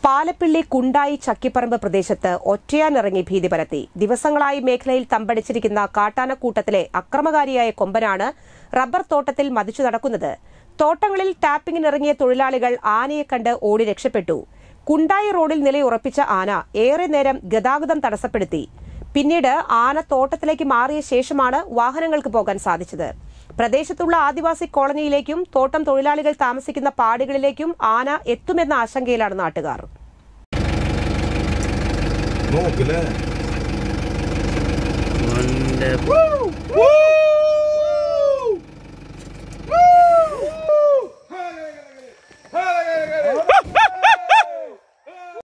പാലപ്പിള്ളി കുണ്ടായി ചക്കിപ്പറമ്പ് പ്രദേശത്ത് ഒറ്റയാനിറങ്ങി ഭീതി പരത്തി. ദിവസങ്ങളായി മേഖലയിൽ തമ്പടിച്ചിരിക്കുന്ന കാട്ടാനക്കൂട്ടത്തിലെ അക്രമകാരിയായ കൊമ്പനാണ് റബ്ബർ തോട്ടത്തിൽ മതിച്ചു നടക്കുന്നത്. തോട്ടങ്ങളിൽ ടാപ്പിംഗിനിറങ്ങിയ തൊഴിലാളികൾ ആനയെ കണ്ട് ഓടി രക്ഷപ്പെട്ടു. കുണ്ടായി റോഡിൽ നിലയുറപ്പിച്ച ആന ഏറെ നേരം ഗതാഗതം തടസ്സപ്പെടുത്തി. പിന്നീട് ആന തോട്ടത്തിലേക്ക് മാറിയ ശേഷമാണ് വാഹനങ്ങൾക്ക് പോകാൻ സാധിച്ചത്. പ്രദേശത്തുള്ള ആദിവാസി കോളനിയിലേക്കും തോട്ടം തൊഴിലാളികൾ താമസിക്കുന്ന പാടികളിലേക്കും ആന എത്തുമെന്ന ആശങ്കയിലാണ് നാട്ടുകാർ.